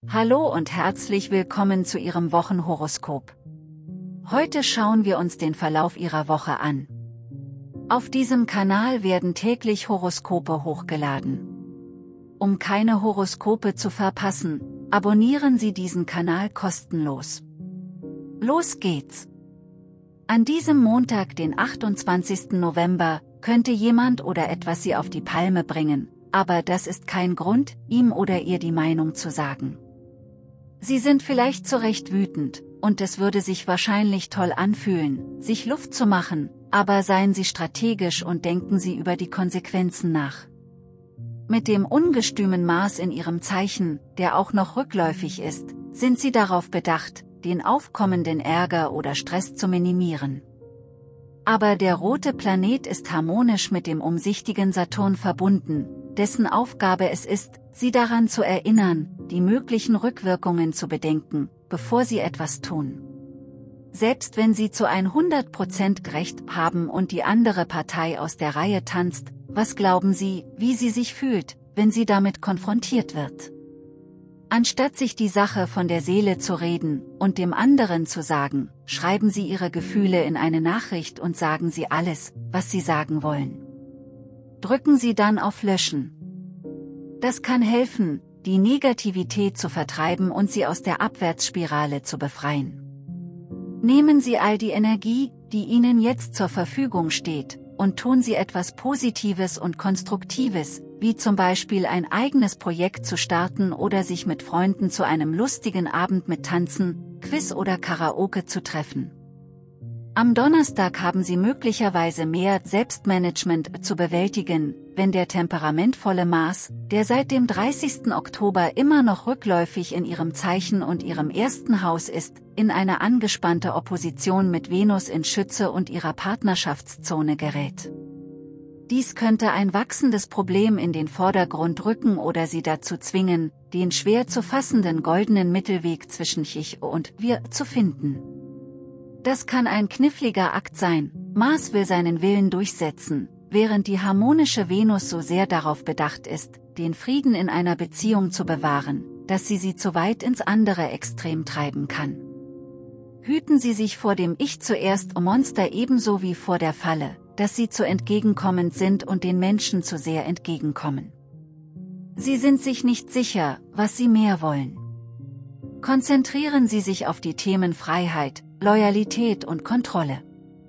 Hallo und herzlich willkommen zu Ihrem Wochenhoroskop. Heute schauen wir uns den Verlauf Ihrer Woche an. Auf diesem Kanal werden täglich Horoskope hochgeladen. Um keine Horoskope zu verpassen, abonnieren Sie diesen Kanal kostenlos. Los geht's! An diesem Montag, den 28. November, könnte jemand oder etwas Sie auf die Palme bringen, aber das ist kein Grund, ihm oder ihr die Meinung zu sagen. Sie sind vielleicht zu Recht wütend, und es würde sich wahrscheinlich toll anfühlen, sich Luft zu machen, aber seien Sie strategisch und denken Sie über die Konsequenzen nach. Mit dem ungestümen Mars in Ihrem Zeichen, der auch noch rückläufig ist, sind Sie darauf bedacht, den aufkommenden Ärger oder Stress zu minimieren. Aber der rote Planet ist harmonisch mit dem umsichtigen Saturn verbunden, dessen Aufgabe es ist, Sie daran zu erinnern, die möglichen Rückwirkungen zu bedenken, bevor Sie etwas tun. Selbst wenn Sie zu 100% Recht haben und die andere Partei aus der Reihe tanzt, was glauben Sie, wie sie sich fühlt, wenn sie damit konfrontiert wird? Anstatt sich die Sache von der Seele zu reden und dem anderen zu sagen, schreiben Sie Ihre Gefühle in eine Nachricht und sagen Sie alles, was Sie sagen wollen. Drücken Sie dann auf Löschen. Das kann helfen, die Negativität zu vertreiben und Sie aus der Abwärtsspirale zu befreien. Nehmen Sie all die Energie, die Ihnen jetzt zur Verfügung steht, und tun Sie etwas Positives und Konstruktives, wie zum Beispiel ein eigenes Projekt zu starten oder sich mit Freunden zu einem lustigen Abend mit Tanzen, Quiz oder Karaoke zu treffen. Am Donnerstag haben Sie möglicherweise mehr Selbstmanagement zu bewältigen, wenn der temperamentvolle Mars, der seit dem 30. Oktober immer noch rückläufig in Ihrem Zeichen und Ihrem ersten Haus ist, in eine angespannte Opposition mit Venus in Schütze und ihrer Partnerschaftszone gerät. Dies könnte ein wachsendes Problem in den Vordergrund rücken oder Sie dazu zwingen, den schwer zu fassenden goldenen Mittelweg zwischen Ich und Wir zu finden. Das kann ein kniffliger Akt sein. Mars will seinen Willen durchsetzen, während die harmonische Venus so sehr darauf bedacht ist, den Frieden in einer Beziehung zu bewahren, dass sie zu weit ins andere Extrem treiben kann. Hüten Sie sich vor dem Ich zuerst Monster ebenso wie vor der Falle, dass Sie zu entgegenkommend sind und den Menschen zu sehr entgegenkommen. Sie sind sich nicht sicher, was Sie mehr wollen. Konzentrieren Sie sich auf die Themen Freiheit, Loyalität und Kontrolle.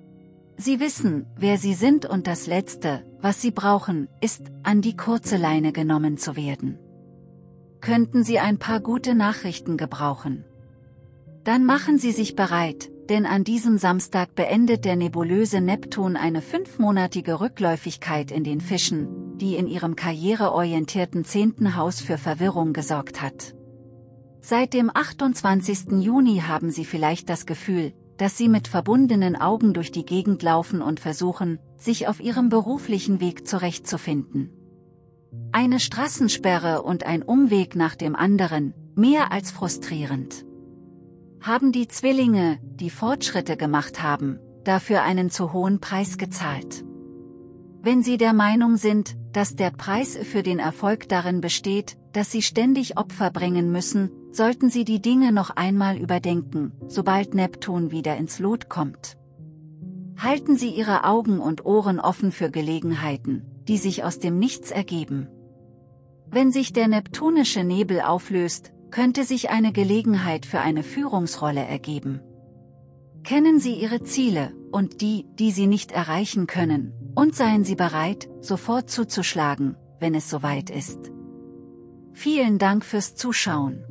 Sie wissen, wer Sie sind und das Letzte, was Sie brauchen, ist, an die kurze Leine genommen zu werden. Könnten Sie ein paar gute Nachrichten gebrauchen? Dann machen Sie sich bereit, denn an diesem Samstag beendet der nebulöse Neptun eine 5-monatige Rückläufigkeit in den Fischen, die in Ihrem karriereorientierten 10. Haus für Verwirrung gesorgt hat. Seit dem 28. Juni haben Sie vielleicht das Gefühl, dass Sie mit verbundenen Augen durch die Gegend laufen und versuchen, sich auf Ihrem beruflichen Weg zurechtzufinden. Eine Straßensperre und ein Umweg nach dem anderen, mehr als frustrierend. Haben die Zwillinge, die Fortschritte gemacht haben, dafür einen zu hohen Preis gezahlt? Wenn Sie der Meinung sind, dass der Preis für den Erfolg darin besteht, dass Sie ständig Opfer bringen müssen, sollten Sie die Dinge noch einmal überdenken, sobald Neptun wieder ins Lot kommt. Halten Sie Ihre Augen und Ohren offen für Gelegenheiten, die sich aus dem Nichts ergeben. Wenn sich der neptunische Nebel auflöst, könnte sich eine Gelegenheit für eine Führungsrolle ergeben. Kennen Sie Ihre Ziele und die, die Sie nicht erreichen können, und seien Sie bereit, sofort zuzuschlagen, wenn es soweit ist. Vielen Dank fürs Zuschauen.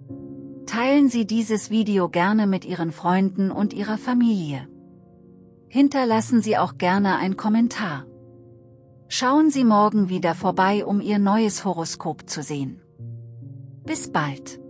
Teilen Sie dieses Video gerne mit Ihren Freunden und Ihrer Familie. Hinterlassen Sie auch gerne einen Kommentar. Schauen Sie morgen wieder vorbei, um Ihr neues Horoskop zu sehen. Bis bald.